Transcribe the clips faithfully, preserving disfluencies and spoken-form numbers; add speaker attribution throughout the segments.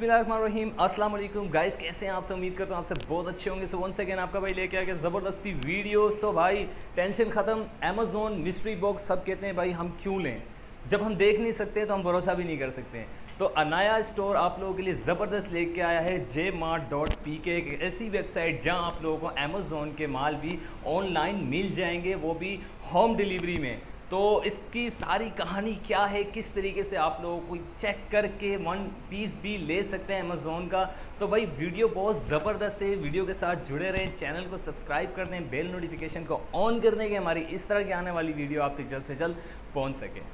Speaker 1: बिस्मिल्लाहिर्रहमानिर्रहीम, अस्सलाम वालेकुम गाइस, कैसे हैं आप सब। उम्मीद करता हूँ आपसे बहुत अच्छे होंगे। सो वंस अगेन आपका भाई लेके आ गया ज़बरदस्ती वीडियो। सो भाई टेंशन ख़त्म, अमेज़ॉन मिस्ट्री बॉक्स। सब कहते हैं भाई हम क्यों लें, जब हम देख नहीं सकते तो हम भरोसा भी नहीं कर सकते। तो नया स्टोर आप लोगों के लिए ज़बरदस्त लेके आया है जे मार्ट डॉट पी के, एक ऐसी वेबसाइट जहां आप लोगों को अमेज़ॉन के माल भी ऑनलाइन मिल जाएंगे, वो भी होम डिलीवरी में। तो इसकी सारी कहानी क्या है, किस तरीके से आप लोगों को चेक करके वन पीस भी ले सकते हैं अमेज़ॉन का। तो भाई वीडियो बहुत ज़बरदस्त है, वीडियो के साथ जुड़े रहें, चैनल को सब्सक्राइब कर दें, बेल नोटिफिकेशन को ऑन कर दें कि हमारी इस तरह की आने वाली वीडियो आप तक जल्द से जल्द पहुंच सके।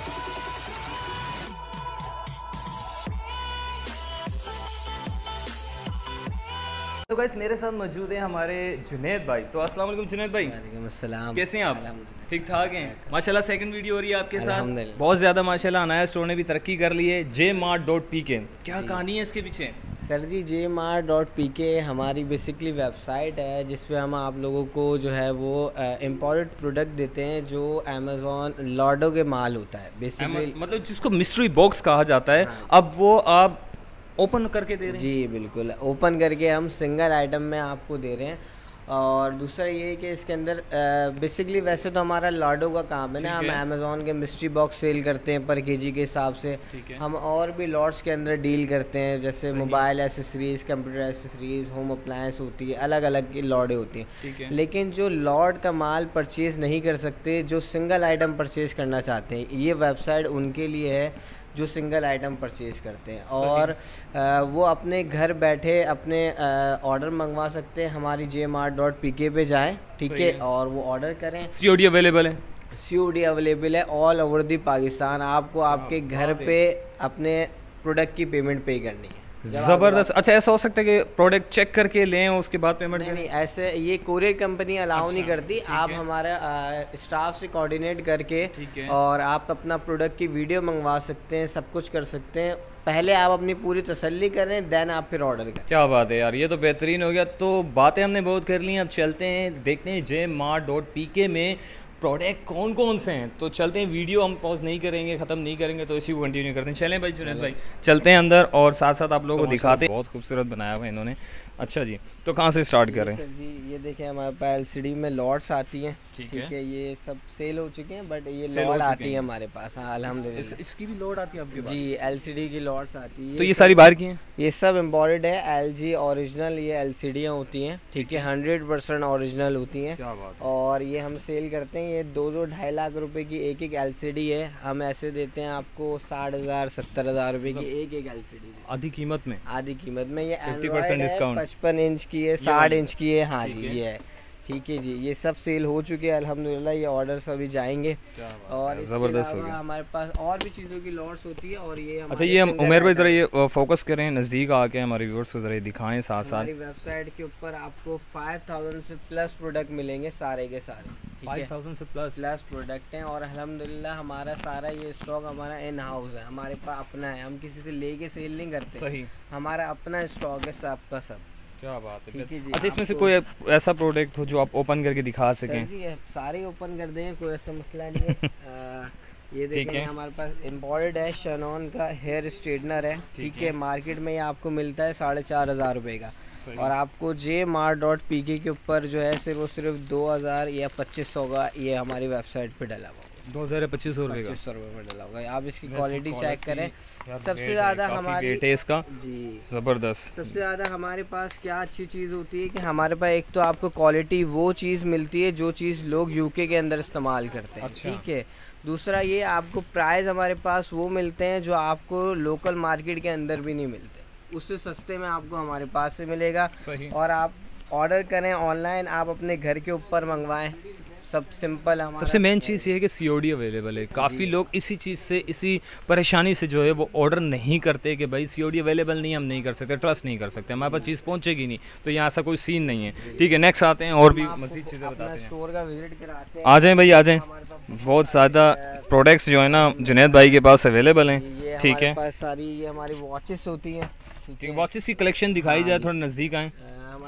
Speaker 1: तो गाइस मेरे साथ मौजूद है हमारे जुनैद भाई। तो अस्सलाम वालेकुम जुनैद भाई।
Speaker 2: वालेकुम अस्सलाम।
Speaker 1: कैसे हैं आप? ठीक ठाक हैं माशाल्लाह। सेकंड वीडियो हो रही है आपके साथ,
Speaker 2: बहुत
Speaker 1: ज़्यादा माशाल्लाह। नया स्टोर ने भी तरक्की कर ली है, जे मार्ट डॉट पी के। क्या कहानी है इसके पीछे?
Speaker 2: सर जी, J mart dot P K हमारी बेसिकली वेबसाइट है जिसपे हम आप लोगों को जो है वो इम्पोर्टेड प्रोडक्ट देते हैं जो अमेज़ॉन लॉर्डो के माल होता है बेसिकली,
Speaker 1: मतलब जिसको मिस्ट्री बॉक्स कहा जाता है। हाँ। अब वो आप ओपन करके दे रहे हैं?
Speaker 2: जी बिल्कुल, ओपन करके हम सिंगल आइटम में आपको दे रहे हैं। और दूसरा ये है कि इसके अंदर बेसिकली वैसे तो हमारा लॉर्डो का काम है ना, हम अमेज़ॉन के मिस्ट्री बॉक्स सेल करते हैं पर केजी के हिसाब से। हम और भी लॉट्स के अंदर डील करते हैं, जैसे mobile accessories, computer accessories, home appliance होती है, अलग अलग की लॉटें होती हैं। लेकिन जो लॉट का माल परचेज़ नहीं कर सकते, जो सिंगल आइटम परचेज़ करना चाहते हैं, ये वेबसाइट उनके लिए है जो सिंगल आइटम परचेज़ करते हैं। और आ, वो अपने घर बैठे अपने ऑर्डर मंगवा सकते हैं। हमारी जे मार्ट डॉट पी के पे जाएँ, ठीक है, और वो ऑर्डर करें।
Speaker 1: सी ओ डी अवेलेबल है?
Speaker 2: सी ओ डी अवेलेबल है ऑल ओवर दी पाकिस्तान। आपको आपके घर पे अपने प्रोडक्ट की पेमेंट पे करनी है।
Speaker 1: ज़बरदस्त। अच्छा, ऐसा हो सकता है कि प्रोडक्ट चेक करके लें उसके बाद पेमेंट?
Speaker 2: नहीं नहीं, ऐसे ये कोरियर कंपनी अलाउ अच्छा, नहीं करती। आप हमारा स्टाफ से कोऑर्डिनेट करके और आप अपना प्रोडक्ट की वीडियो मंगवा सकते हैं, सब कुछ कर सकते हैं। पहले आप अपनी पूरी तसल्ली करें, देन आप फिर ऑर्डर करें।
Speaker 1: क्या बात है यार, ये तो बेहतरीन हो गया। तो बातें हमने बहुत कर ली, अब चलते हैं देखते हैं जे मार्ट डॉट पी के में प्रोडक्ट कौन कौन से हैं। तो चलते हैं, वीडियो हम पॉज नहीं करेंगे, ख़त्म नहीं करेंगे, तो इसी को कंटिन्यू करते हैं। चलें भाई जुनैद भाई, चलते हैं अंदर और साथ साथ आप लोगों को दिखाते हैं। बहुत खूबसूरत बनाया हुआ इन्होंने। अच्छा जी, तो कहाँ से स्टार्ट करें?
Speaker 2: सर जी, ये देखें हमारे पास एल सी डी में लॉट्स आती हैं, ठीक है। ये सब सेल हो चुके हैं बट ये लॉट आती है हमारे पास। हाँ अल्हम्दुलिल्लाह,
Speaker 1: इसकी भी लॉट आती है आपके पास?
Speaker 2: जी, एल सी डी की लॉट्स आती है।
Speaker 1: तो ये सारी बाहर की हैं?
Speaker 2: ये सब इम्पोर्टेड है, एल जी ओरिजिनल ये एल सी डियाँ होती हैं, ठीक है, हंड्रेड परसेंट ओरिजिनल होती हैं। और ये हम सेल करते हैं, ये दो दो ढाई लाख रुपए की एक एक एल सी डी है। हम ऐसे देते हैं आपको साठ हज़ार सत्तर हज़ार रुपये की एक एक एल सी डी, आधी
Speaker 1: कीमत में।
Speaker 2: आधी कीमत में। ये
Speaker 1: एंड्रॉयड है,
Speaker 2: पचपन इंच की है, साठ इंच की है। हाँ जी, ये है, ठीक है जी। ये सब सेल हो चुके हैं अल्हम्दुलिल्लाह। ये ऑर्डर्स अभी जाएंगे और
Speaker 1: ज़बरदस्त हो गया।
Speaker 2: हमारे पास और भी चीज़ों की लॉट्स होती है। और ये
Speaker 1: अच्छा, ये हम उमेर भाई ज़रा ये फोकस करें, नज़दीक आके हमारे व्यूअर्स को ज़रा दिखाएं साथ साथ।
Speaker 2: हमारी वेबसाइट के ऊपर आपको फाइव थाउजेंड से प्लस प्रोडक्ट मिलेंगे, सारे के सारे
Speaker 1: फाइव थाउजेंड से प्लस
Speaker 2: प्लस प्रोडक्ट हैं। और अल्हम्दुलिल्लाह हमारा सारा ये स्टॉक हमारा इन हाउस है, हमारे पास अपना है। हम किसी से लेके सेल नहीं करते, सही, हमारा अपना स्टॉक है सब का सब। क्या बात है, ठीक है जी।
Speaker 1: अच्छा, इसमें से कोई ऐसा प्रोडक्ट हो जो आप ओपन करके दिखा सकें?
Speaker 2: जी सारे ओपन कर दें, कोई ऐसा मसला नहीं है। आ, ये देखें हमारे पास इम्पोर्टेड है, शैनॉन का हेयर स्ट्रेटनर है, ठीक है। मार्केट में ये आपको मिलता है साढ़े चार हज़ार रुपये का, और आपको जे मार्ट डॉट पी के के ऊपर जो है सिर्फ सिर्फ दो हज़ार या पच्चीस सौ का ये हमारी वेबसाइट पे डला हुआ, दो हज़ार पच्चीस सौ रुपये पच्चीस सौ रुपये में डला होगा। आप इसकी क्वालिटी चेक करें। सबसे ज़्यादा हमारी
Speaker 1: इसका जी ज़बरदस्त,
Speaker 2: सबसे ज़्यादा हमारे पास क्या अच्छी चीज़ होती है कि हमारे पास एक तो आपको क्वालिटी वो चीज़ मिलती है जो चीज़ लोग यूके के अंदर इस्तेमाल करते हैं, ठीक है। दूसरा ये आपको प्राइस हमारे पास वो मिलते हैं जो आपको लोकल मार्केट के अंदर भी नहीं मिलते, उससे सस्ते में आपको हमारे पास से मिलेगा। और आप ऑर्डर करें ऑनलाइन, आप अपने घर के ऊपर मंगवाएं, सब सिंपल है।
Speaker 1: सबसे मेन चीज़ ये है कि सी ओ डी अवेलेबल है। काफ़ी लोग इसी चीज़ से, इसी परेशानी से जो है वो ऑर्डर नहीं करते कि भाई सी ओ डी अवेलेबल नहीं, हम नहीं कर सकते, ट्रस्ट नहीं कर सकते, हमारे पास चीज़ पहुंचेगी नहीं। तो यहाँ ऐसा कोई सीन नहीं है, ठीक है। नेक्स्ट आते हैं और भी मज़ीद चीज़ें बताते हैं, स्टोर का विजिट कराते हैं। आ जाएँ भाई, आ जाएँ। बहुत ज़्यादा प्रोडक्ट्स जो है ना जुनैद भाई के पास अवेलेबल हैं, ठीक है।
Speaker 2: सारी ये हमारी वॉचेस होती हैं,
Speaker 1: वॉचेस की कलेक्शन दिखाई जाए, थोड़ा नज़दीक आएँ।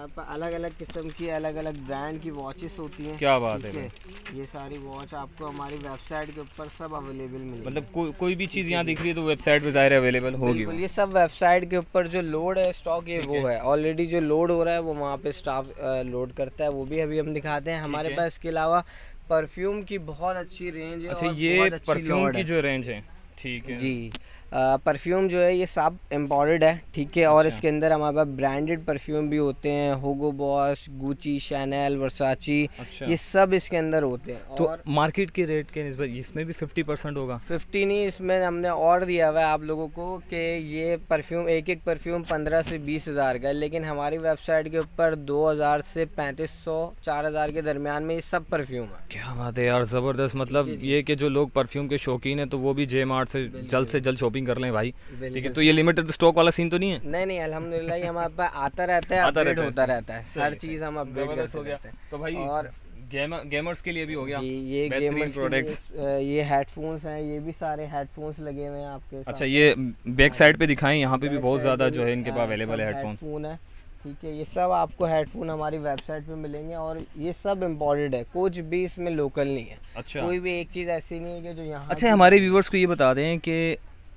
Speaker 2: हमारे पास अलग अलग किस्म की अलग अलग ब्रांड की वॉचेस होती हैं।
Speaker 1: क्या बात है,
Speaker 2: ये सारी वॉच आपको हमारी वेबसाइट के ऊपर सब अवेलेबल मिलेगी।
Speaker 1: मतलब को, कोई भी चीज़ यहाँ दिख रही है तो वेबसाइट पे ज़ाहिर अवेलेबल होगी।
Speaker 2: ये सब वेबसाइट के ऊपर जो लोड है स्टॉक, ये वो है ऑलरेडी जो लोड हो रहा है वो वहाँ पे स्टाफ लोड करता है, वो भी अभी हम दिखाते हैं। हमारे पास इसके अलावा परफ्यूम की बहुत अच्छी रेंज है।
Speaker 1: अच्छा, ये परफ्यूम की जो रेंज है, ठीक है जी।
Speaker 2: परफ्यूम जो है ये सब इम्पोर्टेड है, ठीक है। और इसके अंदर हमारे पास ब्रांडेड परफ्यूम भी होते हैं, होगो बॉस, गुची, शैनल, वर्साची, ये सब इसके अंदर होते हैं।
Speaker 1: तो और मार्केट के रेट के निस्बत इसमें भी फिफ्टी परसेंट होगा?
Speaker 2: फिफ्टी नहीं, इसमें हमने और दिया हुआ है आप लोगों को कि ये परफ्यूम एक एक परफ्यूम पंद्रह से बीस हज़ार का है, लेकिन हमारी वेबसाइट के ऊपर दो हज़ार से पैंतीस सौ चार हज़ार के दरमियान में ये सब परफ्यूम है।
Speaker 1: क्या बात है यार, ज़बरदस्त। मतलब ये कि जो लोग परफ्यूम के शौकीन हैं तो वो भी जे मार्ट से जल्द से जल्द शॉपिंग कर लें भाई, ठीक है। तो ये लिमिटेड स्टॉक वाला सीन तो नहीं है?
Speaker 2: नहीं नहीं, अल्हम्दुलिल्लाह ये हमारे पास आता रहता है, अपडेट होता रहता है, हर चीज़ हम अपडेट करते रहते हैं।
Speaker 1: तो भाई और गेमर गेमर्स के लिए भी हो गया
Speaker 2: जी, ये गेमर्स प्रोडक्ट्स, ये हेडफोन्स हैं, ये भी सारे हेडफोन्स लगे हुए हैं आपके।
Speaker 1: अच्छा, ये बैक साइड पे दिखाएं, यहाँ पे भी बहुत ज़्यादा जो है इनके पास अवेलेबल है हेडफोन
Speaker 2: है, ठीक है। ये सब आपको हेडफोन हमारी वेबसाइट पे मिलेंगे और ये सब इम्पोर्टेड है, कुछ भी इसमें लोकल नहीं है। अच्छा, कोई भी एक चीज़ ऐसी नहीं है कि जो यहाँ।
Speaker 1: अच्छा, हमारे व्यूवर्स को ये बता दें कि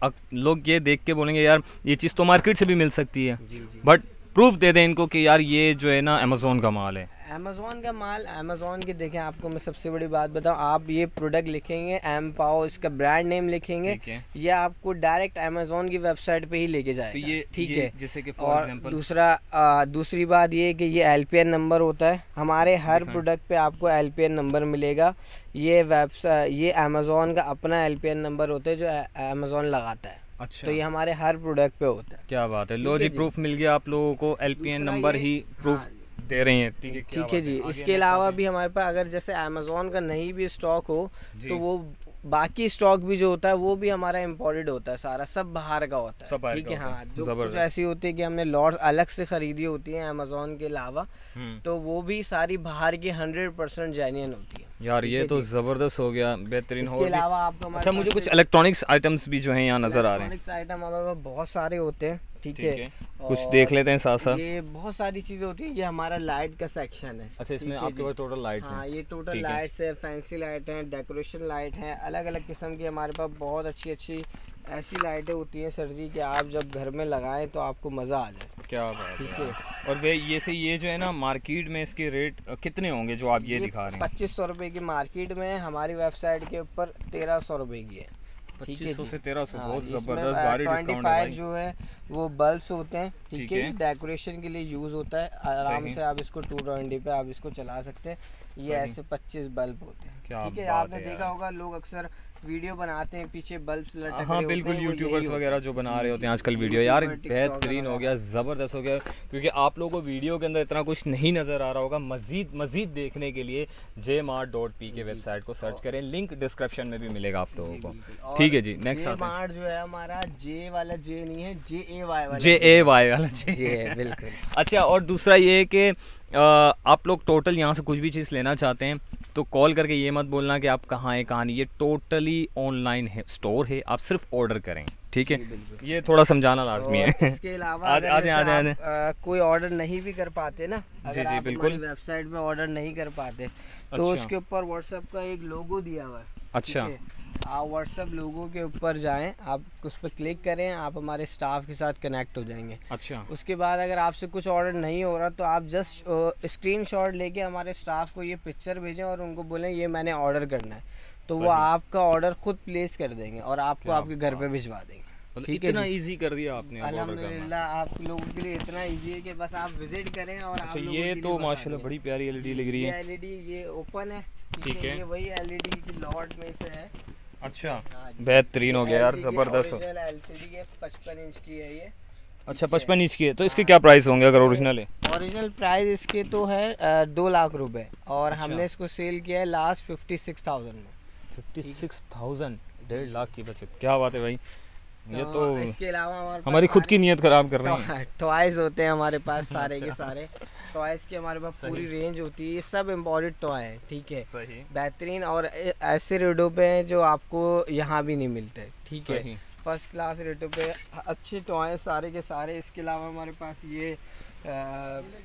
Speaker 1: लोग ये देख के बोलेंगे यार ये चीज़ तो मार्केट से भी मिल सकती है, बट प्रूफ दे दें इनको कि यार ये जो है ना अमेज़ोन का माल है।
Speaker 2: अमेज़ोन का माल, अमेज़ोन की देखें, आपको मैं सबसे बड़ी बात बताऊं, आप ये प्रोडक्ट लिखेंगे एम पाओ, इसका ब्रांड नेम लिखेंगे, ये आपको डायरेक्ट अमेज़ोन की वेबसाइट पे ही लेके जाएगा, तो ठीक है।
Speaker 1: जैसे कि
Speaker 2: और दूसरा आ, दूसरी बात ये कि ये एल पी एन नंबर होता है, हमारे हर प्रोडक्ट पे आपको एल पी एन नंबर मिलेगा। ये वेबसाइट, ये अमेज़ोन का अपना एल पी एन नंबर होता है जो अमेज़ोन लगाता है। अच्छा, तो ये हमारे हर प्रोडक्ट पे होता है।
Speaker 1: क्या बात है, लो जी, प्रूफ मिल गया आप लोगों को, एल पी एन नंबर ही प्रूफ दे रही हैं, ठीक है।
Speaker 2: ठीक है जी। इसके अलावा भी हमारे पास अगर जैसे अमेज़ोन का नहीं भी स्टॉक हो तो वो बाकी स्टॉक भी जो होता है वो भी हमारा इम्पोर्टेड होता है, सारा सब बाहर का होता है, ठीक है। हाँ, जो कुछ ऐसी होती है कि हमने लॉट अलग से खरीदी होती है अमेज़ोन के अलावा, तो वो भी सारी बाहर की हंड्रेड परसेंट जेन्युइन होती है।
Speaker 1: यार ये तो ज़बरदस्त हो गया, बेहतरीन हो गया।
Speaker 2: इसके अलावा आपको
Speaker 1: अच्छा, मुझे कुछ इलेक्ट्रॉनिक्स आइटम्स भी जो हैं यहाँ नज़र आ रहे हैं।
Speaker 2: इलेक्ट्रॉनिक्स आइटम हमारे पास बहुत सारे होते हैं, ठीक है।
Speaker 1: कुछ देख लेते हैं साथ साथ।
Speaker 2: ये बहुत सारी चीज़ें होती है, ये हमारा लाइट का सेक्शन है।
Speaker 1: अच्छा, इसमें आपके पास टोटल लाइट्स हैं?
Speaker 2: हाँ, ये टोटल लाइट्स है, फैंसी लाइट है, डेकोरेशन लाइट है, अलग अलग किस्म की हमारे पास बहुत अच्छी अच्छी ऐसी लाइटें होती हैं सर जी कि आप जब घर में लगाएं तो आपको मज़ा आ जाए।
Speaker 1: क्या बात, ठीक है। और वे ये से ये जो है ना मार्केट में इसके रेट कितने होंगे जो आप ये, ये दिखा रहे हैं?
Speaker 2: पच्चीस सौ रुपये की मार्केट में, हमारी वेबसाइट के ऊपर तेरह सौ रुपये की है।
Speaker 1: पच्चीस सौ से तेरह सौ, बहुत जबरदस्त भारी डिस्काउंट है।
Speaker 2: जो है वो बल्ब्स होते हैं, ठीक है, डेकोरेशन के लिए यूज होता है, आराम से आप इसको टू ट्वेंटी पे आप इसको चला सकते हैं। ये ऐसे पच्चीस बल्ब होते हैं, ठीक है। आपने देखा होगा लोग अक्सर वीडियो बनाते हैं, पीछे बल्ब लटक
Speaker 1: हाँ बिल्कुल, यूट्यूबर्स वगैरह जो बना रहे होते हैं आजकल वीडियो। यार बेहतरीन हो गया, ज़बरदस्त हो गया, क्योंकि आप लोगों को वीडियो के अंदर इतना कुछ नहीं नज़र आ रहा होगा। मजीद मजीद देखने के लिए J mart dot P K website को सर्च करें, लिंक डिस्क्रिप्शन में भी मिलेगा आप लोगों को, ठीक है जी। नेक्स्ट
Speaker 2: जे मार्ट जो है हमारा जे वाला जे नहीं है, जे ए वाई वाला,
Speaker 1: जे ए वाई वाला जे
Speaker 2: है, बिल्कुल।
Speaker 1: अच्छा, और दूसरा ये कि आप लोग टोटल यहाँ से कुछ भी चीज़ लेना चाहते हैं तो कॉल करके ये मत बोलना कि आप कहाँ हैं कहाँ नहीं, ये टोटली ऑनलाइन है, स्टोर है, आप सिर्फ ऑर्डर करें, ठीक है। ये थोड़ा समझाना लाजमी है।
Speaker 2: इसके अलावा अगर आदे, आदे, आदे। आ, कोई ऑर्डर नहीं भी कर पाते ना, अगर जी, जी, आप बिल्कुल वेबसाइट पे ऑर्डर नहीं कर पाते तो अच्छा, उसके ऊपर व्हाट्सएप का एक लोगो दिया हुआ है।
Speaker 1: अच्छा,
Speaker 2: आप व्हाट्सएप लोगो के ऊपर जाएं, आप उस पर क्लिक करें, आप हमारे स्टाफ के साथ कनेक्ट हो जाएंगे।
Speaker 1: अच्छा,
Speaker 2: उसके बाद अगर आपसे कुछ ऑर्डर नहीं हो रहा तो आप जस्ट स्क्रीनशॉट लेके हमारे स्टाफ को ये पिक्चर भेजें और उनको बोलें ये मैंने ऑर्डर करना है, तो वो आपका ऑर्डर खुद प्लेस कर देंगे और आपको आपके घर पे भिजवा देंगे।
Speaker 1: ठीक है, इतना इजी कर दिया आपने।
Speaker 2: अल्हम्दुलिल्लाह आप लोगों के लिए इतना इजी है कि बस आप विजिट करें। और
Speaker 1: अच्छा, ये तो माशाल्लाह बड़ी प्यारी एलईडी लग रही है।
Speaker 2: एलईडी ये ओपन है,
Speaker 1: ठीक है,
Speaker 2: ये वही एलईडी की लॉट में से है।
Speaker 1: अच्छा, बेहतरीन हो गया यार, जबरदस्त।
Speaker 2: एलसीडी है, पचपन इंच की है ये।
Speaker 1: अच्छा, पचपन इंच की है, तो इसके क्या प्राइस होंगे अगर ओरिजिनल है?
Speaker 2: ओरिजिनल प्राइस इसके तो है दो लाख रुपए और अच्छा, हमने इसको सेल किया है लास्ट फिफ्टी सिक्स थाउजेंड में।
Speaker 1: फिफ्टी सिक्स थाउजेंड, डेढ़ लाख की बचत, क्या बात है भाई।
Speaker 2: तो ये तो इसके अलावा हमारे
Speaker 1: हमारी खुद की नीयत खराब कर रहे हैं।
Speaker 2: टॉयज होते हैं हमारे पास सारे के सारे, टॉयज की हमारे पास पूरी रेंज होती है, ये सब इम्पोर्टेड टॉय हैं, ठीक है, बेहतरीन और ऐसे रेटों पे हैं जो आपको यहाँ भी नहीं मिलते, ठीक है, फर्स्ट क्लास रेटों पे अच्छे टॉय सारे के सारे। इसके अलावा हमारे पास ये आ,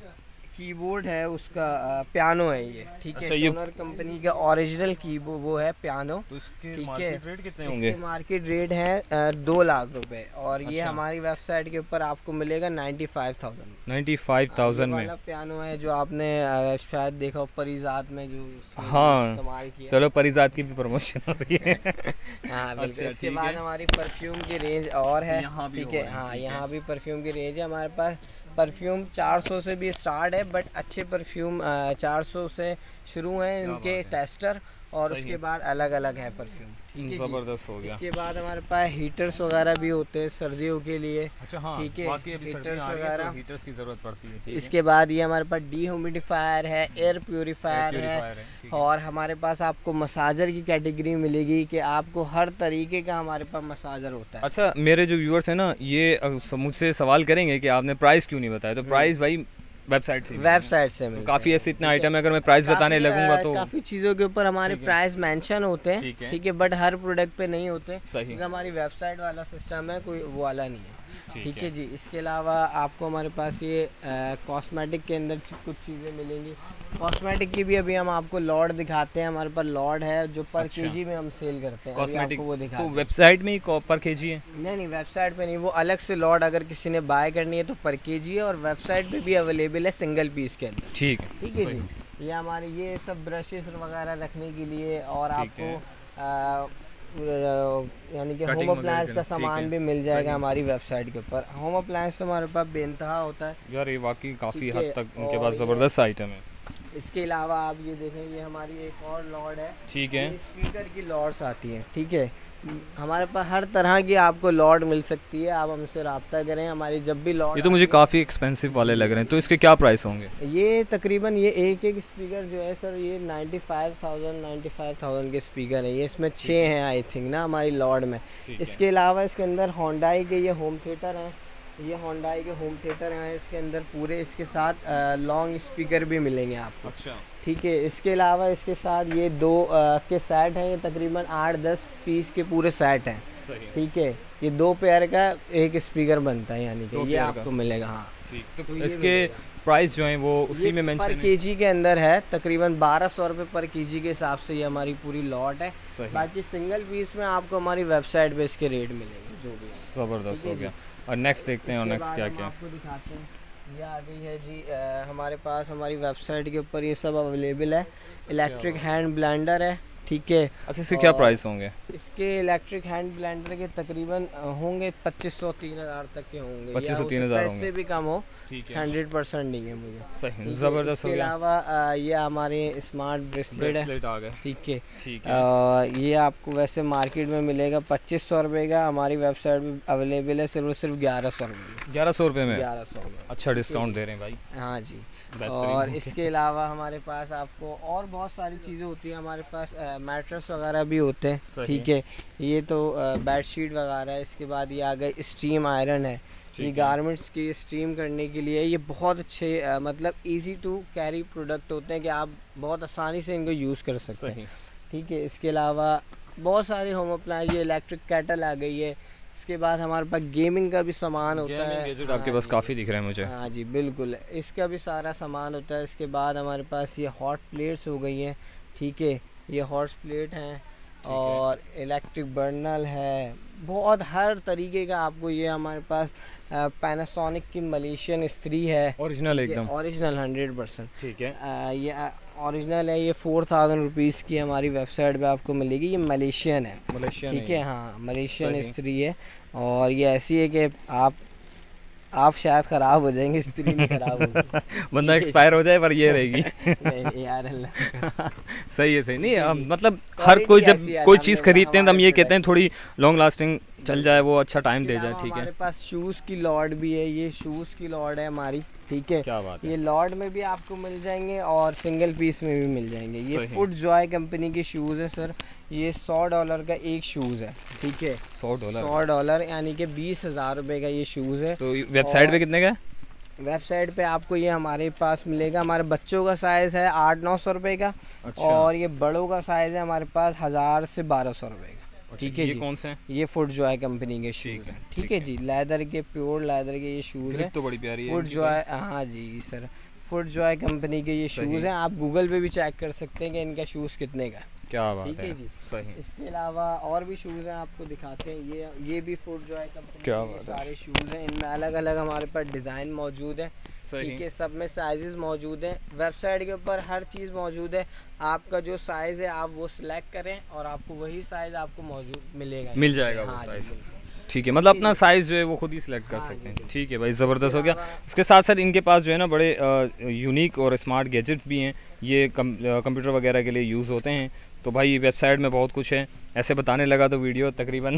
Speaker 2: कीबोर्ड है उसका, पियानो है ये, ठीक है।
Speaker 1: अच्छा, ये
Speaker 2: टोनर कंपनी का ओरिजिनल कीबोर्ड वो है पियानो।
Speaker 1: तो इसके
Speaker 2: ठीक
Speaker 1: मार्केट
Speaker 2: है,
Speaker 1: रेट कितने होंगे?
Speaker 2: इसके मार्केट रेट है दो लाख रुपए और ये
Speaker 1: अच्छा।
Speaker 2: हमारी वेबसाइट के ऊपर आपको मिलेगा ninety five thousand
Speaker 1: ninety five thousand में।
Speaker 2: पियानो है जो आपने आ, शायद देखा हो परिजात में जो
Speaker 1: हाँ,
Speaker 2: इस्तेमाल किया।
Speaker 1: चलो परिजात की भी प्रमोशन हो रही है।
Speaker 2: हाँ बिल्कुल।
Speaker 1: अच्छा,
Speaker 2: इसके बाद हमारी परफ्यूम की रेंज और है,
Speaker 1: यहाँ भी
Speaker 2: ठीक है।
Speaker 1: होगा,
Speaker 2: हाँ,
Speaker 1: ठीक है।
Speaker 2: यहाँ भी परफ्यूम की रेंज है हमारे पास। परफ्यूम चार सौ से भी स्टार्ट है, बट अच्छे परफ्यूम चार सौ से शुरू हैं इनके टेस्टर, और उसके बाद अलग अलग है परफ्यूम, ठीक है।
Speaker 1: जबरदस्त हो गया।
Speaker 2: इसके बाद हमारे पास हीटर्स वगैरह भी होते हैं सर्दियों के लिए।
Speaker 1: अच्छा हाँ,
Speaker 2: ठीक है,
Speaker 1: हीटर्स वगैरह, हीटर्स की जरूरत पड़ती है, ठीक है।
Speaker 2: इसके बाद ये हमारे पास डीह्यूमिडिफायर है, एयर प्योरीफायर है, और हमारे पास आपको मसाजर की कैटेगरी मिलेगी कि आपको हर तरीके का हमारे पास मसाजर होता है।
Speaker 1: अच्छा, मेरे जो व्यूअर्स हैं ना, ये मुझसे सवाल करेंगे कि आपने प्राइस क्यों नहीं बताया, तो प्राइस भाई वेबसाइट से
Speaker 2: वेबसाइट से मिलता है।
Speaker 1: काफ़ी ऐसे इतने आइटम है, अगर मैं प्राइस बताने लगूंगा तो
Speaker 2: काफ़ी चीज़ों के ऊपर हमारे प्राइस मेंशन होते हैं, ठीक है, बट हर प्रोडक्ट पे नहीं होते।
Speaker 1: सही,
Speaker 2: हमारी वेबसाइट वाला सिस्टम है, कोई वो वाला नहीं है, ठीक है जी। इसके अलावा आपको हमारे पास ये कॉस्मेटिक के अंदर कुछ चीज़ें मिलेंगी। कॉस्मेटिक की भी अभी हम आपको लॉर्ड दिखाते हैं, हमारे पास लॉर्ड है जो पर
Speaker 1: अच्छा।
Speaker 2: केजी में हम सेल करते हैं।
Speaker 1: कॉस्मेटिक
Speaker 2: वो दिखाते
Speaker 1: तो वेबसाइट में ही पर केजी है?
Speaker 2: नहीं नहीं, वेबसाइट पे नहीं, वो अलग से लॉर्ड अगर किसी ने बाय करनी है तो पर केजी है, और वेबसाइट पे भी अवेलेबल है सिंगल पीस के अंदर,
Speaker 1: ठीक है,
Speaker 2: ठीक है जी। ये हमारे ये सब ब्रशेस वगैरह रखने के लिए, और आपको यानी कि होम अप्लायंस का सामान भी मिल जाएगा हमारी वेबसाइट के ऊपर। होम अप्लायंस तो हमारे पास बेइंतहा होता है
Speaker 1: यार, ये वाकई काफ़ी हद तक उनके पास ज़बरदस्त आइटम है।
Speaker 2: इसके अलावा आप ये देखें, ये हमारी एक और लॉर्ड है,
Speaker 1: ठीक है।
Speaker 2: स्पीकर की लॉर्ड्स आती हैं, ठीक है। हमारे पास हर तरह की आपको लॉर्ड मिल सकती है, आप हमसे रब्ता करें। हमारी जब भी लॉर्ड,
Speaker 1: ये तो मुझे काफ़ी एक्सपेंसिव वाले लग रहे हैं, तो इसके क्या प्राइस होंगे?
Speaker 2: ये तकरीबन ये एक एक स्पीकर जो है सर, ये ninety five thousand ninety five thousand के स्पीकर है ये। इसमें छः हैं आई थिंक ना हमारी लॉर्ड में। इसके अलावा इसके अंदर होंडाई के ये होम थिएटर हैं, ये होंडाई के होम थिएटर हैं इसके अंदर पूरे। इसके साथ लॉन्ग स्पीकर भी मिलेंगे आपको,
Speaker 1: अच्छा,
Speaker 2: ठीक है। इसके अलावा इसके साथ ये दो आ, के सेट हैं, ये तकरीबन आठ दस पीस के पूरे सेट हैं, ठीक है। ये दो पेयर का एक स्पीकर बनता है, यानी कि ये आपको मिलेगा। हाँ,
Speaker 1: ठीक। तो, तो इसके प्राइस जो है वो उसी में मेंशन
Speaker 2: पर केजी के अंदर है, तकरीबन बारह सौ रुपये पर केजी के हिसाब से ये हमारी पूरी लॉट है। बाकी सिंगल पीस में आपको हमारी वेबसाइट पे इसके रेट मिलेंगे जो भी।
Speaker 1: ज़बरदस्त हो गया। और नेक्स्ट देखते हैं, और नेक्स्ट क्या क्या
Speaker 2: आपको दिखाते हैं। ये आ गई है जी आ, हमारे पास हमारी वेबसाइट के ऊपर ये सब अवेलेबल है। इलेक्ट्रिक हैंड ब्लेंडर है, ठीक है।
Speaker 1: अच्छा, इसके क्या प्राइस होंगे?
Speaker 2: इसके इलेक्ट्रिक हैंड ब्लेंडर के तकरीबन होंगे पच्चीस सौ तीन हज़ार तक के होंगे,
Speaker 1: पच्चीस सौ तीन हज़ार होंगे,
Speaker 2: इससे भी कम हो,
Speaker 1: ठीक है।
Speaker 2: हंड्रेड परसेंट नहीं है मुझे,
Speaker 1: सही, ज़बरदस्त हो गया।
Speaker 2: इसके अलावा ये हमारे स्मार्ट ब्रेसलेट है,
Speaker 1: आ गए,
Speaker 2: ठीक है,
Speaker 1: ठीक है।
Speaker 2: ये आपको वैसे मार्केट में मिलेगा पच्चीस सौ रुपये का, हमारी वेबसाइट में अवेलेबल है सिर्फ सिर्फ ग्यारह सौ रुपये
Speaker 1: ग्यारह सौ रुपये में
Speaker 2: ग्यारह सौ में।
Speaker 1: अच्छा डिस्काउंट दे रहे हैं भाई।
Speaker 2: हाँ जी। और इसके अलावा हमारे पास आपको और बहुत सारी चीज़ें होती हैं, हमारे पास मैट्रेस वगैरह भी होते हैं, ठीक है। ये तो बेडशीट वगैरह है। इसके बाद ये आ गए स्टीम आयरन है, ये गारमेंट्स की स्टीम करने के लिए। ये बहुत अच्छे आ, मतलब इजी टू कैरी प्रोडक्ट होते हैं कि आप बहुत आसानी से इनको यूज़ कर सकते हैं, ठीक है। इसके अलावा बहुत सारे होम अप्लायंस, ये इलेक्ट्रिक कैटल आ गई है। इसके बाद हमारे पास गेमिंग का भी सामान होता है,
Speaker 1: गैजेट आपके पास काफ़ी दिख रहे हैं मुझे।
Speaker 2: हाँ जी बिल्कुल, इसका भी सारा सामान होता है। इसके बाद हमारे पास ये हॉट प्लेट्स हो गई हैं, ठीक है। ये हॉट प्लेट हैं, और इलेक्ट्रिक बर्नल है, बहुत हर तरीके का आपको ये हमारे पास। पैनासोनिक की मलेशियन इस्त्री है,
Speaker 1: ओरिजिनल एकदम
Speaker 2: ओरिजिनल हंड्रेड परसेंट,
Speaker 1: ठीक है।
Speaker 2: आ, ये ओरिजिनल है। ये फोर थाउजेंड रुपीज़ की हमारी वेबसाइट पे आपको मिलेगी। ये मलेशियन है,
Speaker 1: मलेशियन,
Speaker 2: ठीक है। हाँ, मलेशियन इस्त्री है, और ये ऐसी है कि आप आप शायद ख़राब हो जाएंगे, इस्त्री नहीं ख़राब होगी
Speaker 1: बंदा एक्सपायर हो जाए पर ये रहेगी।
Speaker 2: नहीं यार अल्लाह
Speaker 1: सही है, सही नहीं, मतलब हर कोई जब कोई चीज़ खरीदते हैं तो हम ये कहते हैं थोड़ी लॉन्ग लास्टिंग चल जाए, वो अच्छा टाइम दे जाए, ठीक है।
Speaker 2: हमारे पास शूज़ की लॉर्ड भी है, ये शूज़ की लॉर्ड है हमारी, ठीक है।
Speaker 1: क्या बात है।
Speaker 2: ये लॉर्ड में भी आपको मिल जाएंगे और सिंगल पीस में भी मिल जाएंगे। ये फुट जॉय कंपनी के शूज़ हैं सर, ये सौ डॉलर का एक शूज़ है, ठीक है।
Speaker 1: सौ डॉलर
Speaker 2: सौ डॉलर यानी कि बीस हज़ार रुपये का ये शूज़ है।
Speaker 1: तो वेबसाइट पे कितने का?
Speaker 2: वेबसाइट पे आपको ये हमारे पास मिलेगा। हमारे बच्चों का साइज़ है आठ नौ सौ रुपये का, अच्छा। और ये बड़ों का साइज़ है हमारे पास हज़ार से बारह सौ रुपये का, ठीक है जी।
Speaker 1: कौन से?
Speaker 2: ये फुट जॉय कंपनी के शूज़ हैं, ठीक है जी। लेदर के, प्योर लेदर के ये शूज़ हैं,
Speaker 1: तो बड़ी प्यारी है
Speaker 2: फुट जॉय। हाँ जी सर, फुट जॉय कंपनी के ये शूज़ हैं। आप गूगल पे भी चेक कर सकते हैं कि इनका शूज़ कितने का है।
Speaker 1: क्या बात
Speaker 2: ठीक
Speaker 1: है,
Speaker 2: है जी।
Speaker 1: सही।
Speaker 2: इसके अलावा और भी शूज़ हैं, आपको दिखाते हैं। ये ये भी फुट जॉय कंपनी
Speaker 1: क्या
Speaker 2: के
Speaker 1: बात
Speaker 2: सारे शूज़ हैं। इनमें अलग अलग हमारे पास डिज़ाइन मौजूद है। ठीक है, सब में साइजेस मौजूद हैं। वेबसाइट के ऊपर हर चीज़ मौजूद है। आपका जो साइज़ है आप वो सिलेक्ट करें और आपको वही साइज़ आपको मौजूद मिलेगा,
Speaker 1: मिल जाएगा
Speaker 2: हाँ,
Speaker 1: वो साइज़।
Speaker 2: जी,
Speaker 1: ठीक है, मतलब अपना साइज़ जो है वो खुद ही सिलेक्ट कर
Speaker 2: हाँ,
Speaker 1: सकते
Speaker 2: जी,
Speaker 1: हैं। ठीक है भाई, ज़बरदस्त हो गया। इसके साथ साथ इनके पास जो है ना बड़े यूनिक और स्मार्ट गैजेट्स भी हैं। ये कम, कंप्यूटर वगैरह के लिए यूज़ होते हैं। तो भाई वेबसाइट में बहुत कुछ है, ऐसे बताने लगा तो वीडियो तकरीबन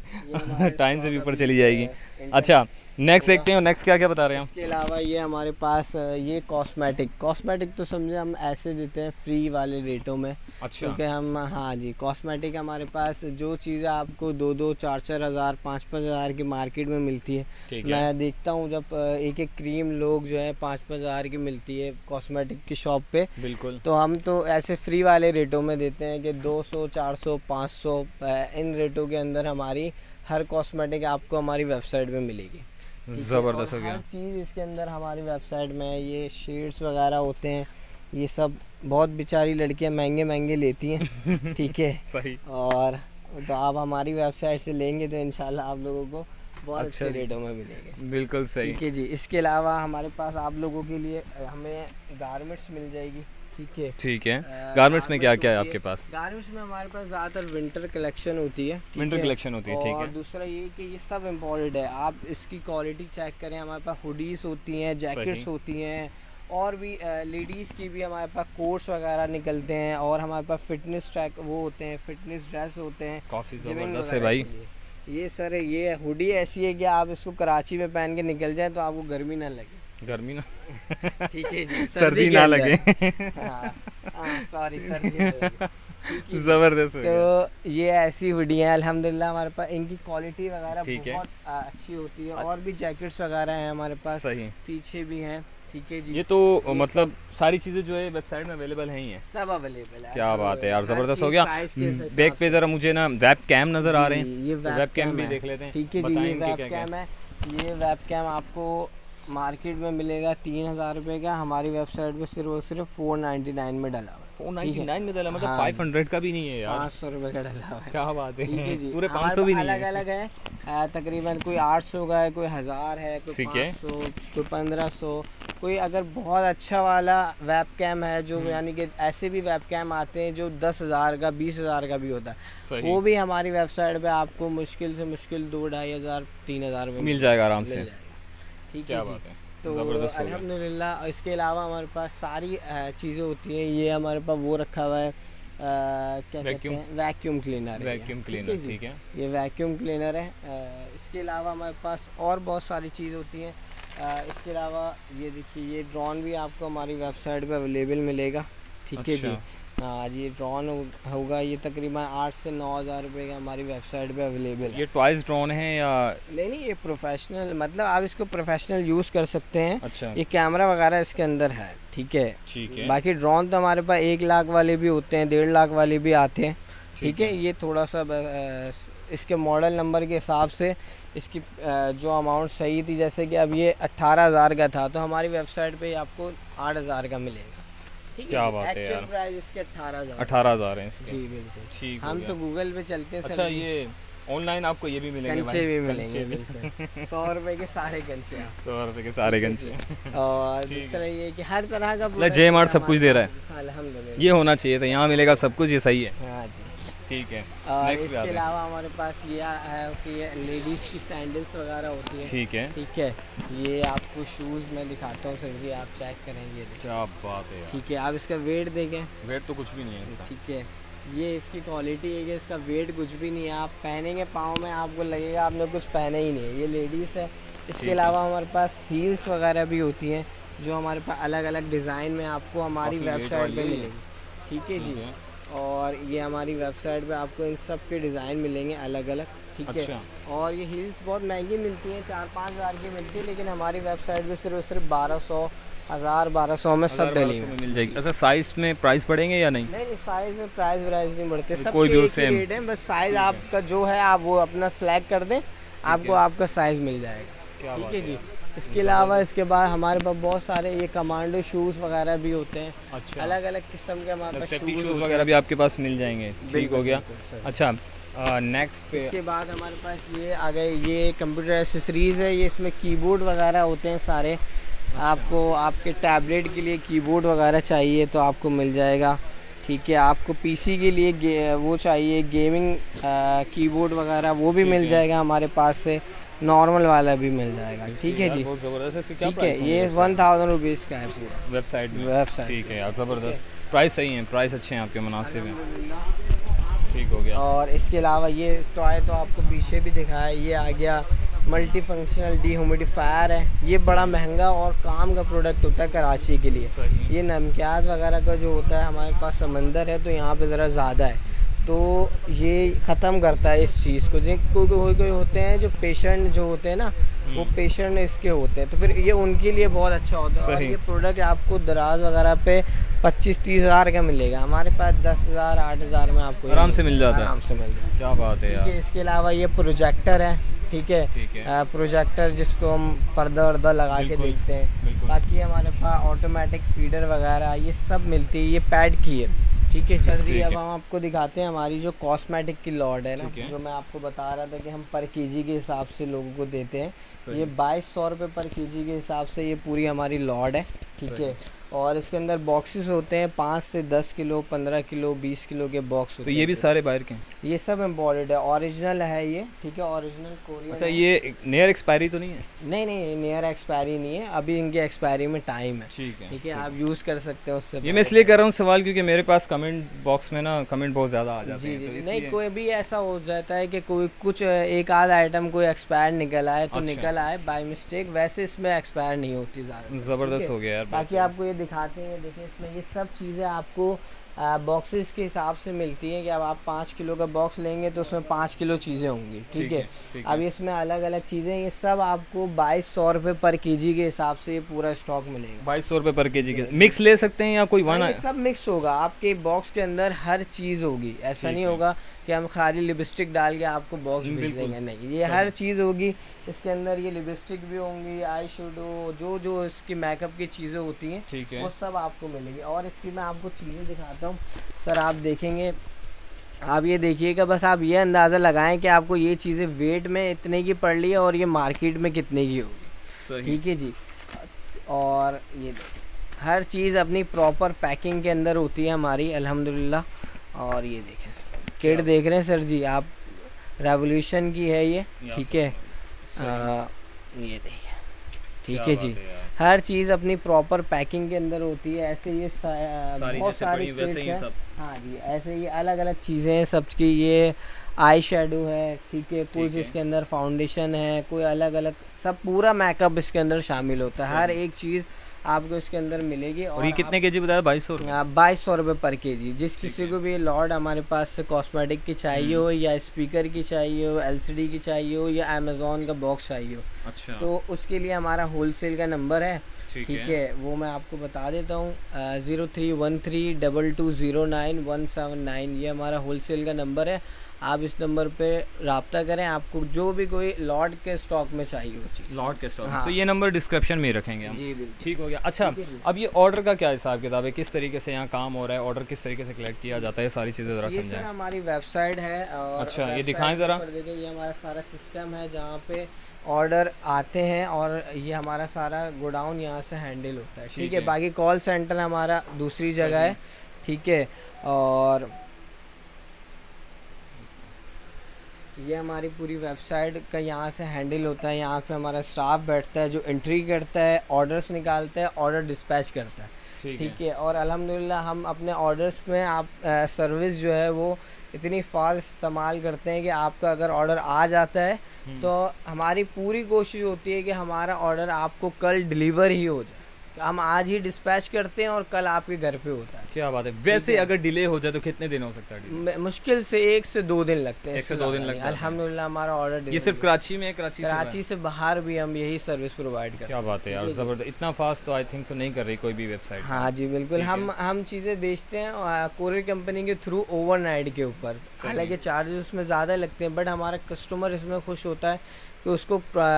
Speaker 1: टाइम से भी ऊपर चली जाएगी। अच्छा, नेक्स्ट देखते हैं, नेक्स्ट क्या क्या बता रहे हैं हम।
Speaker 2: इसके अलावा ये हमारे पास ये कॉस्मेटिक कॉस्मेटिक तो समझे हम ऐसे देते हैं फ्री वाले रेटों में।
Speaker 1: अच्छा,
Speaker 2: क्योंकि हम, हाँ जी, कॉस्मेटिक हमारे पास जो चीज़ें आपको दो दो चार चार हज़ार पाँच पाँच हज़ार की मार्केट में मिलती है, मैं देखता हूँ जब एक एक क्रीम लोग जो है पाँच पाँच हज़ार की मिलती है कॉस्मेटिक की शॉप पे,
Speaker 1: बिल्कुल,
Speaker 2: तो हम तो ऐसे फ्री वाले रेटों में देते हैं कि दो सौ चार सौ पाँच सौ इन रेटों के अंदर हमारी हर कॉस्मेटिक आपको हमारी वेबसाइट पे मिलेगी।
Speaker 1: ज़बरदस्त हो गया।
Speaker 2: हर चीज़ इसके अंदर हमारी वेबसाइट में है। ये शेड्स वगैरह होते हैं, ये सब बहुत बेचारी लड़कियां महंगे महंगे लेती हैं। ठीक है,
Speaker 1: सही।
Speaker 2: और तो आप हमारी वेबसाइट से लेंगे तो इंशाल्लाह आप लोगों को बहुत
Speaker 1: अच्छा,
Speaker 2: अच्छे रेटों में मिलेंगे।
Speaker 1: बिल्कुल सही।
Speaker 2: ठीक है जी। इसके अलावा हमारे पास आप लोगों के लिए हमें गारमेंट्स मिल जाएगी। ठीक है,
Speaker 1: ठीक है। गारमेंट्स में क्या क्या है आपके पास?
Speaker 2: गारमेंट्स में हमारे पास ज़्यादातर विंटर कलेक्शन होती है।
Speaker 1: विंटर कलेक्शन होती है, ठीक है।
Speaker 2: और दूसरा ये कि ये सब इम्पोर्टेड है, आप इसकी क्वालिटी चेक करें। हमारे पास हुडीज़ होती हैं, जैकेट्स होती हैं, और भी लेडीज़ की भी हमारे पास कोट्स वगैरह निकलते हैं, और हमारे पास फिटनेस ट्रैक वो होते हैं, फिटनेस ड्रेस होते हैं।
Speaker 1: काफ़ी ज़बरदस्त है भाई।
Speaker 2: ये सर, ये हुडी ऐसी है कि आप इसको कराची में पहन के निकल जाएं तो आपको गर्मी ना लगे।
Speaker 1: गर्मी ना
Speaker 2: ठीक है जी,
Speaker 1: सर्दी ना लगे।
Speaker 2: सॉरी, सर्दी ना लगे।
Speaker 1: ज़बरदस्त।
Speaker 2: तो ये ऐसी हुडियाँ हैं अल्हम्दुलिल्लाह हमारे पास, इनकी क्वालिटी वगैरह बहुत
Speaker 1: है।
Speaker 2: अच्छी होती है। और भी जैकेट्स वगैरह हैं हमारे पास,
Speaker 1: सही,
Speaker 2: पीछे भी हैं। ठीक है जी।
Speaker 1: ये तो ये मतलब सारी चीज़ें जो है वेबसाइट में अवेलेबल हैं ही हैं,
Speaker 2: सब अवेलेबल है।
Speaker 1: क्या बात है यार, ज़बरदस्त हो गया। बैक पे ज़रा मुझे ना वेब कैम नज़र आ रहे हैं,
Speaker 2: ये
Speaker 1: वेब कैम भी देख लेते हैं।
Speaker 2: ठीक है जी, ये वेब कैम है। ये वेब कैम आपको मार्केट में मिलेगा तीन हज़ार रुपये का, हमारी वेबसाइट पे सिर्फ और सिर्फ फोर नाइन्टी नाइन में डला हुआ है।
Speaker 1: फोर नाइन्टी नाइन में डला, मतलब हाँ, फाइव हंड्रेड का भी नहीं है यार,
Speaker 2: पाँच सौ रुपये का डला हुआ है।
Speaker 1: क्या बात है,
Speaker 2: ठीक है जी।
Speaker 1: पूरे पाँच सौ भी नहीं है।
Speaker 2: अलग अलग है, तकरीबन कोई आठ सौ का है, कोई हज़ार है, कोई पाँच सौ, कोई पंद्रह सौ। कोई अगर बहुत अच्छा वाला वेब कैम है जो, यानी कि ऐसे भी वेब कैम आते हैं जो दस हज़ार का, बीस हज़ार का भी होता है, वो भी हमारी वेबसाइट पे आपको मुश्किल से मुश्किल दो ढाई हज़ार तीन हज़ार में मिल जाएगा आराम से। ठीक है जी। तो अल्हम्दुलिल्लाह। इसके अलावा हमारे पास सारी चीज़ें होती हैं। ये हमारे पास वो रखा हुआ है, आ, क्या कहते हैं, वैक्यूम क्लीनर।
Speaker 1: वैक्यूम क्लीनर, ठीक है,
Speaker 2: ये वैक्यूम क्लीनर है। आ, इसके अलावा हमारे पास और बहुत सारी चीज़ होती हैं। आ, इसके अलावा ये देखिए, ये ड्रोन भी आपको हमारी वेबसाइट पे अवेलेबल मिलेगा। ठीक है जी। हाँ, ये ड्रोन होगा, ये तकरीबन आठ से नौ हज़ार रुपये का हमारी वेबसाइट पे अवेलेबल है।
Speaker 1: ये टॉयज ड्रोन है या
Speaker 2: नहीं? नहीं, ये प्रोफेशनल, मतलब आप इसको प्रोफेशनल यूज़ कर सकते हैं।
Speaker 1: अच्छा,
Speaker 2: ये कैमरा वगैरह इसके अंदर है। ठीक है,
Speaker 1: ठीक है।
Speaker 2: बाकी ड्रोन तो हमारे पास एक लाख वाले भी होते हैं, डेढ़ लाख वाले भी आते हैं। ठीक है, ये थोड़ा सा इसके मॉडल नंबर के हिसाब से इसकी जो अमाउंट सही थी, जैसे कि अब ये अट्ठारह हज़ार का था, तो हमारी वेबसाइट पे आपको आठ हज़ार का मिलेगा। ठीक
Speaker 1: क्या
Speaker 2: है,
Speaker 1: बात है यार,
Speaker 2: प्राइस इसके अठारह हज़ार
Speaker 1: अठारह हज़ार है इसके।
Speaker 2: जी बिल्कुल,
Speaker 1: ठीक।
Speaker 2: हम तो गूगल पे चलते हैं।
Speaker 1: अच्छा, ये ऑनलाइन आपको ये भी मिलेंगे?
Speaker 2: कंचे भी मिलेंगे, बिल्कुल। सौ रुपए के सारे कंचे,
Speaker 1: सौ रुपए के सारे कंचे।
Speaker 2: और दूसरा ये कि हर तरह का
Speaker 1: जे मार्ट सब कुछ दे रहा है,
Speaker 2: अल्हम्दुलिल्लाह।
Speaker 1: ये होना चाहिए, तो यहाँ मिलेगा सब कुछ, ये सही है।
Speaker 2: हाँ जी,
Speaker 1: ठीक है।
Speaker 2: और इसके अलावा हमारे पास ये है कि ये लेडीज़ की सैंडल्स वगैरह होती है।
Speaker 1: ठीक है,
Speaker 2: ठीक है। ये आपको शूज़ मैं दिखाता हूँ सर जी, आप चेक करेंगे।
Speaker 1: क्या बात है यार।
Speaker 2: ठीक है, आप इसका वेट देखें।
Speaker 1: वेट तो कुछ भी नहीं है।
Speaker 2: ठीक है, ये इसकी क्वालिटी है कि इसका वेट कुछ भी नहीं है। आप पहनेंगे पाँव में, आपको लगेगा आपने कुछ पहना ही नहीं है। ये लेडीज़ है। इसके अलावा हमारे पास हील्स वगैरह भी होती हैं, जो हमारे पास अलग अलग डिज़ाइन में आपको हमारी वेबसाइट पे मिलेगी। ठीक है जी। और ये हमारी वेबसाइट पे आपको इन सब के डिज़ाइन मिलेंगे अलग अलग। ठीक
Speaker 1: अच्छा।
Speaker 2: है। और ये हील्स बहुत महंगी मिलती हैं, चार पाँच हज़ार की मिलती है, लेकिन हमारी वेबसाइट पे सिर्फ सिर्फ बारह सौ हज़ार बारह सौ में सब डली में
Speaker 1: मिल जाएगी। अच्छा, साइज़ में प्राइस बढ़ेंगे या नहीं?
Speaker 2: नहीं नहीं, साइज़ में प्राइस वाइज नहीं बढ़ते, सब
Speaker 1: कोई भी
Speaker 2: सेम रेट है। बस साइज़ आपका जो है आप वो अपना सेलेक्ट कर दें, आपको आपका साइज़ मिल जाएगा। ठीक है जी। इसके अलावा इसके बाद हमारे पास बहुत सारे ये कमांडो शूज़ वगैरह भी होते हैं।
Speaker 1: अच्छा,
Speaker 2: अलग अलग किस्म के हमारे पास
Speaker 1: शूज़ वगैरह भी आपके पास मिल जाएंगे। ठीक हो गया। अच्छा, नेक्स्ट पे
Speaker 2: इसके बाद हमारे पास ये आ गए, ये कंप्यूटर एसेसरीज़ है। ये इसमें कीबोर्ड वगैरह होते हैं सारे। अच्छा। आपको आपके टैबलेट के लिए कीबोर्ड वगैरह चाहिए तो आपको मिल जाएगा। ठीक है, आपको पीसी के लिए वो चाहिए गेमिंग कीबोर्ड वगैरह, वो भी मिल जाएगा हमारे पास से। नॉर्मल वाला भी मिल जाएगा। ठीक है जी, ठीक है। ये वन थाउजेंड रुपीज़ का है पूरा
Speaker 1: वेबसाइट में।
Speaker 2: वेबसाइट
Speaker 1: ठीक है यार, ज़बरदस्त प्राइस सही है, प्राइस अच्छे हैं आपके, मुनासिब हैं। ठीक हो गया।
Speaker 2: और इसके अलावा ये टॉय तो आपको पीछे भी दिखाया, ये आ गया मल्टी फंक्शनल डीह्यूमिडिफायर है। ये बड़ा महंगा और काम का प्रोडक्ट होता है कराची के लिए। ये नमकियात वगैरह का जो होता है, हमारे पास समंदर है तो यहाँ पे ज़रा ज़्यादा है, तो ये ख़त्म करता है इस चीज़ को। जिन कोई कोई कोई होते हैं जो पेशेंट जो होते हैं ना, वो पेशेंट इसके होते हैं, तो फिर ये उनके लिए बहुत अच्छा होता है। और ये प्रोडक्ट आपको दराज वगैरह पे पच्चीस तीस हज़ार का मिलेगा। हमारे पास दस हज़ार आठ हज़ार में आपको
Speaker 1: आराम से मिल जाता है।
Speaker 2: आराम से मिल जाता है।
Speaker 1: क्या बात है यार।
Speaker 2: इसके अलावा ये प्रोजेक्टर है। ठीक है, ठीक है। प्रोजेक्टर जिसको हम पर्दा वर्दा लगा के देखते हैं। बाकी हमारे पास ऑटोमेटिक फीडर वगैरह ये सब मिलती है। ये पैड की है। ठीक है सर जी, अब हम आपको दिखाते हैं हमारी जो कॉस्मेटिक की लॉट है ना, जो मैं आपको बता रहा था कि हम पर केजी के हिसाब से लोगों को देते हैं। ये बाईस सौ रुपये पर केजी के हिसाब से ये पूरी हमारी लॉट है। ठीक है, और इसके अंदर बॉक्सेस होते हैं पाँच से दस किलो, पंद्रह किलो, बीस किलो के बॉक्स होते
Speaker 1: हैं। तो ये भी सारे बाहर के हैं?
Speaker 2: ये सब एम्बॉर्डेड है, ओरिजिनल है ये। ठीक है, ओरिजिनल कोरियन।
Speaker 1: अच्छा, ये नियर एक्सपायरी तो नहीं है?
Speaker 2: नहीं नहीं, नियर एक्सपायरी नहीं है, अभी इनकी एक्सपायरी में टाइम है।
Speaker 1: ठीक है,
Speaker 2: ठीक है, आप यूज़ कर सकते हैं उससे।
Speaker 1: ये मैं इसलिए कर रहा हूँ सवाल क्योंकि मेरे पास कमेंट बॉक्स में ना कमेंट बहुत ज़्यादा आ जाते हैं।
Speaker 2: जी जी, नहीं कोई भी ऐसा हो जाता है कि कोई कुछ एक आध आइटम कोई एक्सपायर निकल आए तो निकल आए बाय मिस्टेक, वैसे इसमें एक्सपायर नहीं होती ज़्यादा।
Speaker 1: ज़बरदस्त हो गया यार।
Speaker 2: बाकी आपको ये दिखाते हैं, देखिए इसमें ये सब चीज़ें आपको बॉक्सेस के हिसाब से मिलती हैं कि अब आप पाँच किलो का बॉक्स लेंगे तो उसमें पाँच किलो चीज़ें होंगी। ठीक है, है। अब इसमें अलग अलग चीज़ें, ये सब आपको बाईस सौ रुपये पर केजी के हिसाब से ये पूरा स्टॉक मिलेगा।
Speaker 1: बाईस सौ रुपये पर केजी के मिक्स ले सकते हैं या कोई वन?
Speaker 2: सब मिक्स होगा आपके बॉक्स के अंदर, हर चीज़ होगी। ऐसा नहीं होगा कि हम खाली लिपस्टिक डाल के आपको बॉक्स भेज देंगे, नहीं, ये हर चीज़ होगी इसके अंदर। ये लिपस्टिक भी होंगी, आई शेडो, जो जो इसकी मेकअप की चीज़ें होती हैं, ठीक है, वो सब आपको मिलेगी। और इसकी मैं आपको चीज़ें दिखाता हूँ सर, आप देखेंगे, आप ये देखिएगा, बस आप ये अंदाज़ा लगाएं कि आपको ये चीज़ें वेट में इतने की पड़ रही है और ये मार्केट में कितने की होगी। ठीक है जी, और ये हर चीज़ अपनी प्रॉपर पैकिंग के अंदर होती है हमारी, अल्हम्दुलिल्लाह। और ये देखें किट देख रहे हैं सर जी आप, रेवोल्यूशन की है ये। ठीक है, आ, ये देखिए। ठीक है जी, हर चीज़ अपनी प्रॉपर पैकिंग के अंदर होती है। ऐसे ये बहुत सारी किट्स हैं। हाँ जी, ऐसे ये अलग अलग चीज़ें हैं सबकी। ये आई शेडो है। ठीक है, कुछ इसके अंदर फाउंडेशन है, कोई अलग अलग, सब पूरा मेकअप इसके अंदर शामिल होता है। हर एक चीज़ आपको इसके अंदर मिलेगी। और
Speaker 1: ये कितने केजी बताया? बाईस सौ
Speaker 2: बाईस सौ रुपये पर केजी। जिस किसी को भी लॉट हमारे पास से कॉस्मेटिक की चाहिए हो, या स्पीकर की चाहिए हो, एलसीडी की चाहिए हो, या अमेज़ॉन का बॉक्स चाहिए हो, अच्छा, तो उसके लिए हमारा होलसेल का नंबर है। ठीक है।, है वो मैं आपको बता देता हूँ, zero three one three double two zero nine one seven nine, ये हमारा होलसेल का नंबर है। आप इस नंबर पे रब्ता करें, आपको जो भी कोई लॉट के स्टॉक में चाहिए हो चीज़,
Speaker 1: लॉट के स्टॉक। हाँ। तो ये नंबर डिस्क्रिप्शन में रखेंगे हम। जी बिल्कुल। ठीक हो गया। अच्छा, अब ये ऑर्डर का क्या हिसाब किताब है, किस तरीके से यहाँ काम हो रहा है, ऑर्डर किस तरीके से कलेक्ट किया जाता है, सारी चीज़ें ज़रा समझाएं।
Speaker 2: हमारी वेबसाइट है। और
Speaker 1: अच्छा, ये दिखाएं ज़रा।
Speaker 2: ये हमारा सारा सिस्टम है जहाँ पे ऑर्डर आते हैं, और ये हमारा सारा गोडाउन यहाँ से हैंडल होता है। ठीक है, बाकी कॉल सेंटर हमारा दूसरी जगह है। ठीक है, और ये हमारी पूरी वेबसाइट का यहाँ से हैंडल होता है। यहाँ पे हमारा स्टाफ बैठता है जो एंट्री करता है, ऑर्डर्स निकालता है, ऑर्डर डिस्पैच करता है। ठीक है, और अल्हम्दुलिल्लाह हम अपने ऑर्डर्स में आप आ, सर्विस जो है वो इतनी फास्ट इस्तेमाल करते हैं कि आपका अगर ऑर्डर आ जाता है तो हमारी पूरी कोशिश होती है कि हमारा ऑर्डर आपको कल डिलीवर ही हो जाए। हम आज ही डिस्पैच करते हैं और कल आपके घर पे होता है।
Speaker 1: क्या बात है। वैसे अगर डिले हो जाए तो कितने दिन हो सकता है?
Speaker 2: मुश्किल से एक से दो दिन लगते हैं।
Speaker 1: एक से दो दिन लगते हैं।
Speaker 2: अल्हम्दुलिल्लाह हमारा ऑर्डर
Speaker 1: ये सिर्फ कराची में है? कराची
Speaker 2: कराची से बाहर भी हम यही सर्विस प्रोवाइड करते हैं।
Speaker 1: क्या बात है यार, ज़बरदस्त। इतना फास्ट तो आई थिंक सो नहीं कर रही कोई भी वेबसाइट।
Speaker 2: हाँ जी बिल्कुल, हम हम चीज़ें बेचते हैं कोरियर कंपनी के थ्रू ओवरनाइट के ऊपर। हालांकि चार्जेस उसमें ज़्यादा लगते हैं, बट हमारा कस्टमर इसमें खुश होता है कि उसको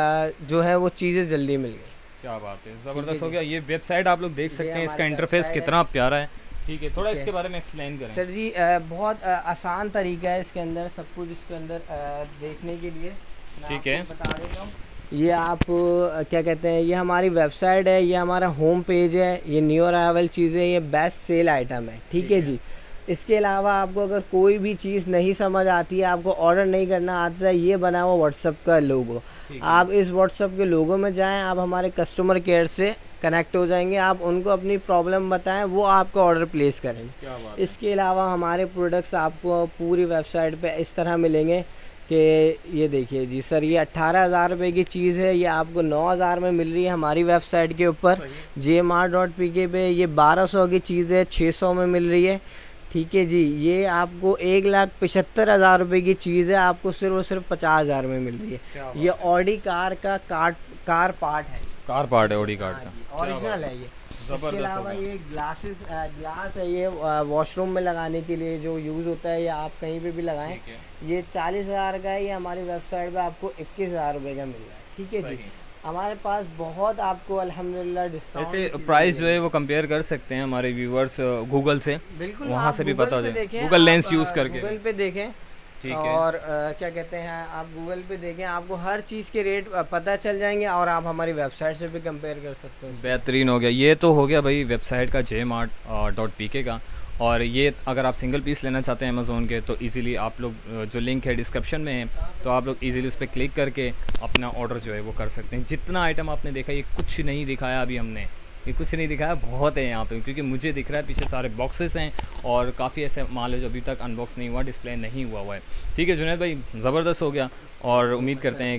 Speaker 2: जो है वो चीज़ें जल्दी मिल गई।
Speaker 1: क्या बात है, ज़बरदस्त हो गया। ये वेबसाइट आप लोग देख सकते हैं, इसका इंटरफेस कितना प्यारा है। ठीक है, थोड़ा इसके बारे में एक्सप्लेन करें।
Speaker 2: सर जी आ, बहुत आ, आसान तरीका है इसके अंदर सब कुछ इसके अंदर आ, देखने के लिए।
Speaker 1: ठीक है,
Speaker 2: बता देता हूँ। ये आप आ, क्या कहते हैं, ये हमारी वेबसाइट है, ये हमारा होम पेज है, ये न्यू अराइवल चीज़ें, ये बेस्ट सेल आइटम है। ठीक है जी। इसके अलावा आपको अगर कोई भी चीज़ नहीं समझ आती है, आपको ऑर्डर नहीं करना आता है, ये बना हुआ व्हाट्सअप का लोगो, आप इस व्हाट्सअप के लोगो में जाएं, आप हमारे कस्टमर केयर से कनेक्ट हो जाएंगे, आप उनको अपनी प्रॉब्लम बताएं, वो आपका ऑर्डर प्लेस करेंगे। इसके अलावा हमारे प्रोडक्ट्स आपको पूरी वेबसाइट पे इस तरह मिलेंगे कि ये देखिए जी सर, ये अट्ठारह हज़ार रुपये की चीज़ है, ये आपको नौ हज़ार में मिल रही है हमारी वेबसाइट के ऊपर J M R dot P K पे। ये बारह सौ की चीज़ है, छः सौ में मिल रही है। ठीक है जी। ये आपको एक लाख पचहत्तर हज़ार रुपये की चीज़ है, आपको सिर्फ और सिर्फ पचास हज़ार में मिल रही है। ये ऑडी कार का कार कार पार्ट है,
Speaker 1: कार पार्ट है ऑडी कार का,
Speaker 2: ओरिजिनल है ये। इसके अलावा ये ग्लासेस ग्लास है, ये वॉशरूम में लगाने के लिए जो यूज़ होता है, या आप कहीं पे भी लगाएं। ये चालीस हज़ार का है, ये हमारी वेबसाइट पे आपको इक्कीस हज़ार रुपये का मिल रहा है। ठीक है जी। हमारे पास बहुत आपको अल्हम्दुलिल्लाह डिस्काउंट।
Speaker 1: ऐसे प्राइस जो है वो कंपेयर कर सकते हैं हमारे व्यूवर्स गूगल से,
Speaker 2: बिल्कुल
Speaker 1: वहाँ से भी पता
Speaker 2: दे
Speaker 1: गूगल लेंस यूज़ करके
Speaker 2: गूगल पे देखें। ठीक है। और आ, क्या कहते हैं, आप गूगल पे देखें, आपको हर चीज़ के रेट पता चल जाएंगे, और आप हमारी वेबसाइट से भी कंपेयर कर सकते हैं।
Speaker 1: बेहतरीन हो गया। ये तो हो गया भाई वेबसाइट का जे मार्ट डॉट पी के का। और ये अगर आप सिंगल पीस लेना चाहते हैं अमेज़ोन के, तो इजीली आप लोग, जो लिंक है डिस्क्रिप्शन में है, तो आप लोग इजीली उस पर क्लिक करके अपना ऑर्डर जो है वो कर सकते हैं। जितना आइटम आपने देखा, ये कुछ नहीं दिखाया अभी हमने, ये कुछ नहीं दिखाया, बहुत है यहाँ पे, क्योंकि मुझे दिख रहा है पीछे सारे बॉक्सेस हैं और काफ़ी ऐसे माल है जो अभी तक अनबॉक्स नहीं हुआ, डिस्प्ले नहीं हुआ हुआ है। ठीक है जुनैद भाई, ज़बरदस्त हो गया, और उम्मीद करते हैं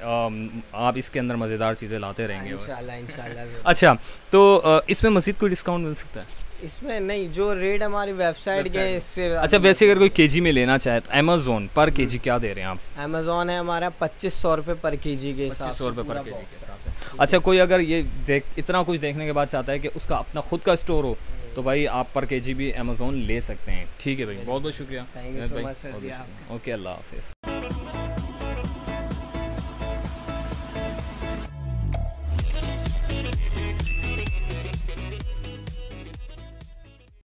Speaker 1: कि आप इसके अंदर मज़ेदार चीज़ें लाते रहेंगे
Speaker 2: इंशाल्लाह इंशाल्लाह।
Speaker 1: अच्छा, तो इसमें मज़ीद कोई डिस्काउंट मिल सकता है?
Speaker 2: इसमें नहीं, जो रेट हमारी वेबसाइट के इससे। अच्छा,
Speaker 1: वैसे अगर कोई केजी में लेना चाहे तो अमेज़ोन पर केजी क्या दे रहे हैं आप?
Speaker 2: अमेज़ोन है हमारा पच्चीस सौ रुपये पर केजी के हिसाब से।
Speaker 1: पच्चीस सौ रुपये पर केजी के हिसाब से। अच्छा, कोई अगर ये देख इतना कुछ देखने के बाद चाहता है कि उसका अपना खुद का स्टोर हो, तो भाई आप पर केजी भी अमेज़ोन ले सकते हैं। ठीक है भाई, बहुत बहुत शुक्रिया।
Speaker 2: Thank you so much sir.
Speaker 1: Okay, अल्लाह हाफिज़।